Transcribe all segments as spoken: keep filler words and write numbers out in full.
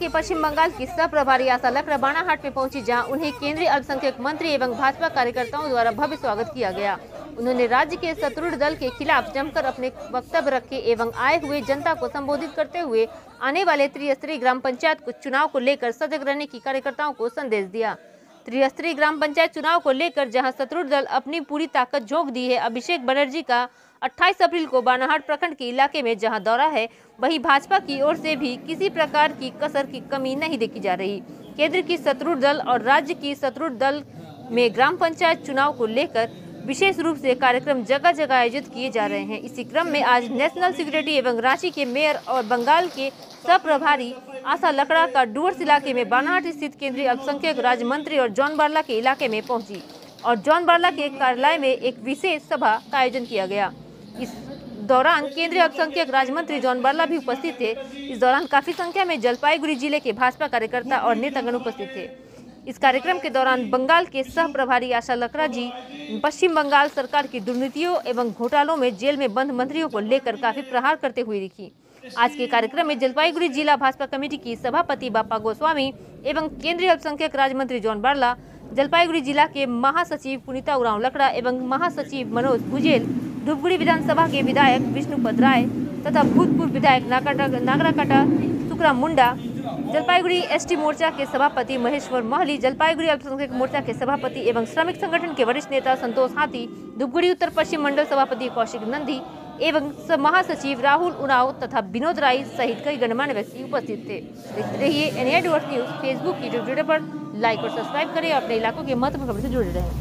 के पश्चिम बंगाल की सह प्रभारी आशा लकड़ा बानाहाट में पहुंची, जहां उन्हें केंद्रीय अल्पसंख्यक मंत्री एवं भाजपा कार्यकर्ताओं द्वारा भव्य स्वागत किया गया। उन्होंने राज्य के शत्रुघ्न दल के खिलाफ जमकर अपने वक्तव्य रखे एवं आए हुए जनता को संबोधित करते हुए आने वाले त्रिस्तरीय ग्राम पंचायत को चुनाव को लेकर सजग रहने की कार्यकर्ताओं को संदेश दिया। त्रिस्तरीय ग्राम पंचायत चुनाव को लेकर जहां शत्रुघ्न दल अपनी पूरी ताकत झोंक दी है, अभिषेक बनर्जी का अट्ठाईस अप्रैल को बानाहाट प्रखंड के इलाके में जहां दौरा है, वहीं भाजपा की ओर से भी किसी प्रकार की कसर की कमी नहीं देखी जा रही। केंद्र की शत्रुघ्न दल और राज्य की शत्रुघ्न दल में ग्राम पंचायत चुनाव को लेकर विशेष रूप से कार्यक्रम जगह जगह आयोजित किए जा रहे हैं। इसी क्रम में आज नेशनल सिक्योरिटी एवं रांची के मेयर और बंगाल के सह प्रभारी आशा लकड़ा का डुवर्स इलाके में बानाहाट स्थित केंद्रीय अल्पसंख्यक राज्य मंत्री और जॉन बारला के इलाके में पहुंची और जॉन बारला के कार्यालय में एक विशेष सभा का आयोजन किया गया। इस दौरान केंद्रीय अल्पसंख्यक राज्य मंत्री जॉन बारला भी उपस्थित थे। इस दौरान काफी संख्या में जलपाईगुड़ी जिले के भाजपा कार्यकर्ता और नेतागण उपस्थित थे। इस कार्यक्रम के दौरान बंगाल के सह प्रभारी आशा लकड़ा जी पश्चिम बंगाल सरकार की दुर्नीतियों एवं घोटालों में जेल में बंद मंत्रियों को लेकर काफी प्रहार करते हुए दिखी। आज के कार्यक्रम में जलपाईगुड़ी जिला भाजपा कमेटी की सभापति बापा गोस्वामी एवं केंद्रीय अल्पसंख्यक राज्य मंत्री जॉन बारला, जलपाईगुड़ी जिला के महासचिव पुनीता उरांव लकड़ा एवं महासचिव मनोज भुजेल, धूपगुड़ी विधानसभा के विधायक विष्णुपद राय तथा भूतपूर्व विधायक नागराकाटा सुखराम मुंडा, जलपाईगुड़ी एसटी मोर्चा के सभापति महेश्वर महली, जलपाईगुड़ी अल्पसंख्यक मोर्चा के सभापति एवं श्रमिक संगठन के वरिष्ठ नेता संतोष हाथी, धूपगुड़ी उत्तर पश्चिम मंडल सभापति कौशिक नंदी एवं महासचिव राहुल उरांव तथा विनोद राय सहित कई गणमान्य व्यक्ति उपस्थित थे। देखते रहिए NI Dooars news Facebook, YouTube Twitter पर लाइक और सब्सक्राइब करें और अपने इलाकों के महत्वपूर्ण खबरों से जुड़े रहें।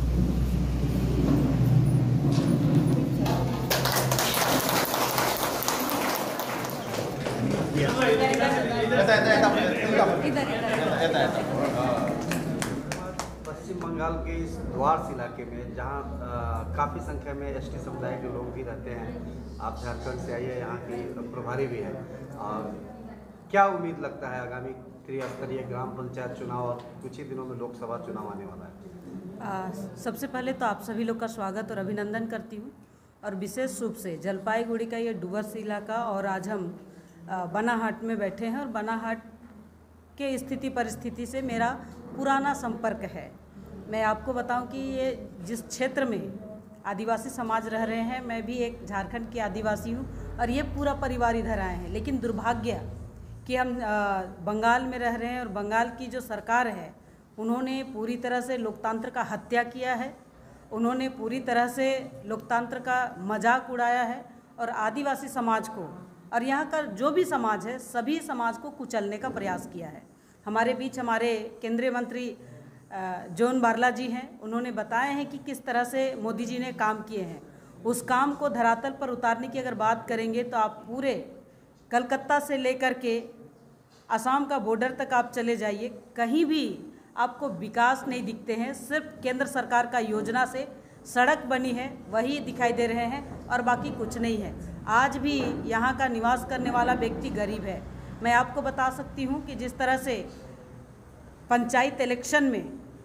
पश्चिम बंगाल के इस द्वारस इलाके में जहां काफ़ी संख्या में एसटी समुदाय के लोग भी रहते हैं, आप झारखंड से आइए, यहाँ की प्रभारी भी है, और क्या उम्मीद लगता है आगामी त्रिस्तरीय ग्राम पंचायत चुनाव और कुछ ही दिनों में लोकसभा चुनाव आने वाला है? आ, सबसे पहले तो आप सभी लोग का स्वागत और अभिनंदन करती हूँ, और विशेष रूप से जलपाईगुड़ी का ये डुवर्स इलाका, और आज हम बानाहाट में बैठे हैं और बानाहाट के स्थिति परिस्थिति से मेरा पुराना संपर्क है। मैं आपको बताऊं कि ये जिस क्षेत्र में आदिवासी समाज रह रहे हैं, मैं भी एक झारखंड की आदिवासी हूं और ये पूरा परिवार इधर आए हैं, लेकिन दुर्भाग्य कि हम बंगाल में रह रहे हैं और बंगाल की जो सरकार है उन्होंने पूरी तरह से लोकतंत्र का हत्या किया है, उन्होंने पूरी तरह से लोकतंत्र का मजाक उड़ाया है और आदिवासी समाज को और यहाँ का जो भी समाज है सभी समाज को कुचलने का प्रयास किया है। हमारे बीच हमारे केंद्रीय मंत्री जॉन बारला जी हैं, उन्होंने बताए हैं कि किस तरह से मोदी जी ने काम किए हैं। उस काम को धरातल पर उतारने की अगर बात करेंगे तो आप पूरे कलकत्ता से लेकर के असम का बॉर्डर तक आप चले जाइए, कहीं भी आपको विकास नहीं दिखते हैं। सिर्फ केंद्र सरकार का योजना से सड़क बनी है वही दिखाई दे रहे हैं और बाकी कुछ नहीं है। आज भी यहाँ का निवास करने वाला व्यक्ति गरीब है। मैं आपको बता सकती हूँ कि जिस तरह से पंचायत इलेक्शन में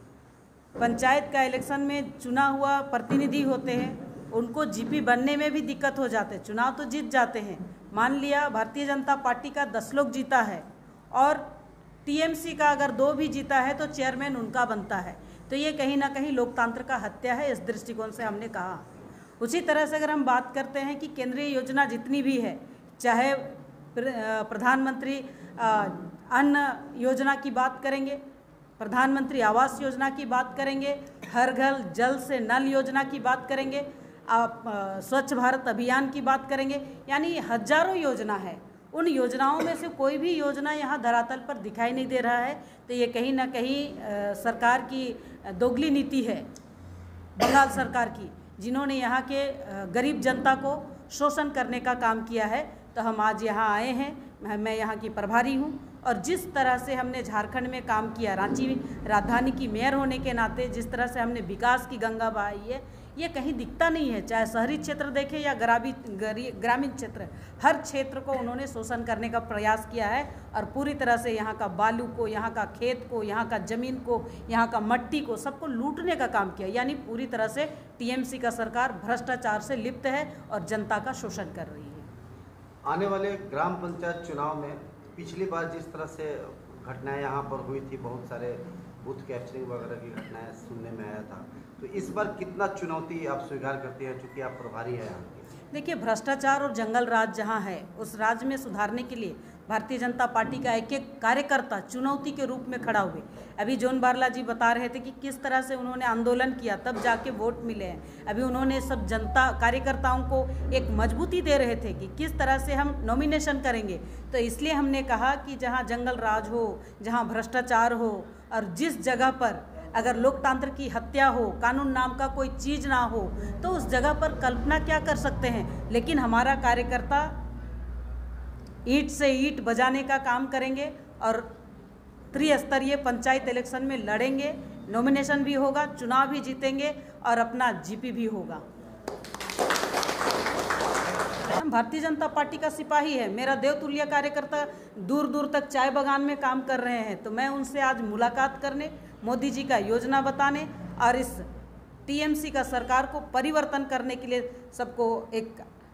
पंचायत का इलेक्शन में चुना हुआ प्रतिनिधि होते हैं, उनको जीपी बनने में भी दिक्कत हो जाते हैं। चुनाव तो जीत जाते हैं, मान लिया भारतीय जनता पार्टी का दस लोग जीता है और टीएमसी का अगर दो भी जीता है तो चेयरमैन उनका बनता है, तो ये कहीं ना कहीं लोकतंत्र का हत्या है। इस दृष्टिकोण से हमने कहा। उसी तरह से अगर हम बात करते हैं कि केंद्रीय योजना जितनी भी है, चाहे प्रधानमंत्री अन्न योजना की बात करेंगे, प्रधानमंत्री आवास योजना की बात करेंगे, हर घर जल से नल योजना की बात करेंगे, आप स्वच्छ भारत अभियान की बात करेंगे, यानी हजारों योजना है। उन योजनाओं में से कोई भी योजना यहाँ धरातल पर दिखाई नहीं दे रहा है, तो ये कहीं ना कहीं सरकार की दोगली नीति है, बंगाल सरकार की, जिन्होंने यहाँ के गरीब जनता को शोषण करने का काम किया है। तो हम आज यहाँ आए हैं, मैं यहाँ की प्रभारी हूँ, और जिस तरह से हमने झारखंड में काम किया, रांची राजधानी की मेयर होने के नाते जिस तरह से हमने विकास की गंगा बहाई है, ये कहीं दिखता नहीं है। चाहे शहरी क्षेत्र देखें या ग्रामीण ग्रामीण क्षेत्र, हर क्षेत्र को उन्होंने शोषण करने का प्रयास किया है और पूरी तरह से यहाँ का बालू को, यहाँ का खेत को, यहाँ का ज़मीन को, यहाँ का मट्टी को, सबको लूटने का काम किया। यानी पूरी तरह से टीएमसी का सरकार भ्रष्टाचार से लिप्त है और जनता का शोषण कर रही है। आने वाले ग्राम पंचायत चुनाव में पिछली बार जिस तरह से घटनाएं यहाँ पर हुई थी, बहुत सारे बूथ कैप्चरिंग वगैरह की घटनाएं सुनने में आया था, तो इस बार कितना चुनौती आप स्वीकार करती हैं, चूँकि आप प्रभारी हैं यहाँ की? देखिए, भ्रष्टाचार और जंगल राज जहाँ है, उस राज्य में सुधारने के लिए भारतीय जनता पार्टी का एक एक कार्यकर्ता चुनौती के रूप में खड़ा हुए। अभी जोन बारला जी बता रहे थे कि किस तरह से उन्होंने आंदोलन किया, तब जाके वोट मिले हैं। अभी उन्होंने सब जनता कार्यकर्ताओं को एक मजबूती दे रहे थे कि किस तरह से हम नॉमिनेशन करेंगे। तो इसलिए हमने कहा कि जहाँ जंगल राज हो, जहाँ भ्रष्टाचार हो, और जिस जगह पर अगर लोकतंत्र की हत्या हो, कानून नाम का कोई चीज़ ना हो, तो उस जगह पर कल्पना क्या कर सकते हैं। लेकिन हमारा कार्यकर्ता ईंट से ईंट बजाने का काम करेंगे और त्रिस्तरीय पंचायत इलेक्शन में लड़ेंगे, नॉमिनेशन भी होगा, चुनाव भी जीतेंगे और अपना जीपी भी होगा। हम भारतीय जनता पार्टी का सिपाही है। मेरा देवतुल्य कार्यकर्ता दूर दूर तक चाय बागान में काम कर रहे हैं, तो मैं उनसे आज मुलाकात करने, मोदी जी का योजना बताने और इस टीएमसी का सरकार को परिवर्तन करने के लिए सबको एक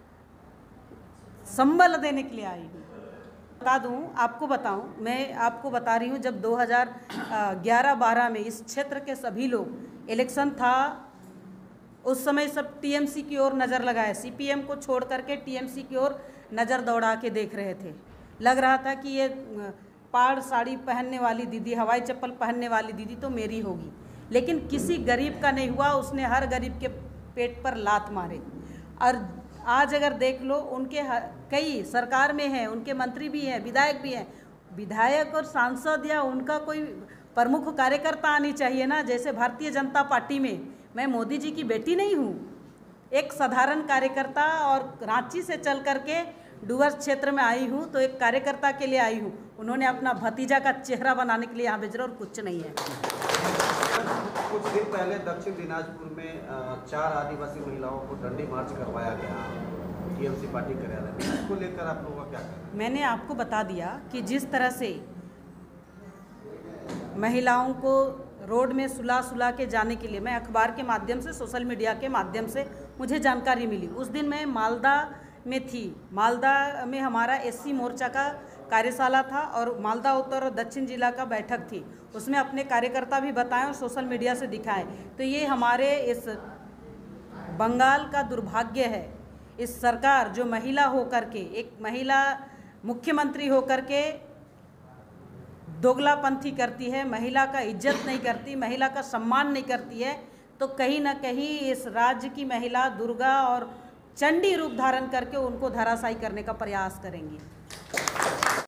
संबल देने के लिए आई हूँ। बता दूँ, आपको बताऊँ, मैं आपको बता रही हूँ, जब दो हज़ार ग्यारह बारह में इस क्षेत्र के सभी लोग, इलेक्शन था उस समय सब टीएमसी की ओर नज़र लगाए, सीपीएम को छोड़ करके टीएमसी की ओर नज़र दौड़ा के देख रहे थे। लग रहा था कि ये पाड़ साड़ी पहनने वाली दीदी, हवाई चप्पल पहनने वाली दीदी तो मेरी होगी, लेकिन किसी गरीब का नहीं हुआ। उसने हर गरीब के पेट पर लात मारे। और आज अगर देख लो, उनके कई सरकार में हैं, उनके मंत्री भी हैं, विधायक भी हैं। विधायक और सांसद या उनका कोई प्रमुख कार्यकर्ता आनी चाहिए ना। जैसे भारतीय जनता पार्टी में मैं मोदी जी की बेटी नहीं हूँ, एक साधारण कार्यकर्ता, और रांची से चल करके डुवर्स क्षेत्र में आई हूँ, तो एक कार्यकर्ता के लिए आई हूँ। उन्होंने अपना भतीजा का चेहरा बनाने के लिए यहाँ भेज रहा, और कुछ नहीं है। कुछ दिन पहले दक्षिण दिनाजपुर में चार आदिवासी महिलाओं को डंडी मार्च करवाया गया टीएमसी पार्टी कार्यालय में, इसको लेकर आप लोगों का क्या कहना है? मैंने आपको बता दिया कि जिस तरह से महिलाओं को रोड में सुला सुला के जाने के लिए, मैं अखबार के माध्यम से, सोशल मीडिया के माध्यम से मुझे जानकारी मिली। उस दिन मैं मालदा में थी। मालदा में हमारा एससी मोर्चा का कार्यशाला था और मालदा उत्तर और दक्षिण जिला का बैठक थी। उसमें अपने कार्यकर्ता भी बताएं और सोशल मीडिया से दिखाएं। तो ये हमारे इस बंगाल का दुर्भाग्य है। इस सरकार जो महिला होकर के, एक महिला मुख्यमंत्री होकर के दोगलापंथी करती है, महिला का इज्जत नहीं करती, महिला का सम्मान नहीं करती है, तो कहीं ना कहीं इस राज्य की महिला दुर्गा और चंडी रूप धारण करके उनको धराशायी करने का प्रयास करेंगी।